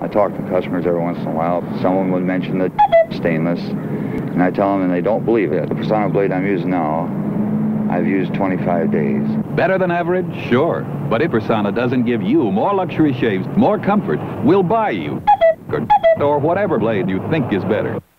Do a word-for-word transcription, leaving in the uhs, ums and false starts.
I talk to customers every once in a while. Someone would mention the stainless, and I tell them, and they don't believe it. The Personna blade I'm using now, I've used twenty-five days. Better than average? Sure. But if Personna doesn't give you more luxury shaves, more comfort, we'll buy you or whatever blade you think is better.